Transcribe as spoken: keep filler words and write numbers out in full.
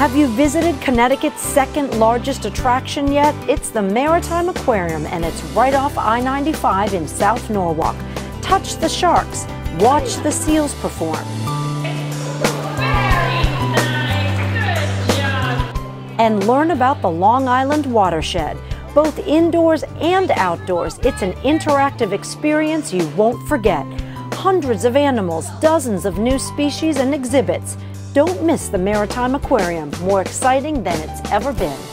Have you visited Connecticut's second largest attraction yet? It's the Maritime Aquarium, and it's right off I ninety-five in South Norwalk. Touch the sharks, watch the seals perform. Very nice, good job. And learn about the Long Island watershed. Both indoors and outdoors, it's an interactive experience you won't forget. Hundreds of animals, dozens of new species and exhibits. Don't miss the Maritime Aquarium, more exciting than it's ever been.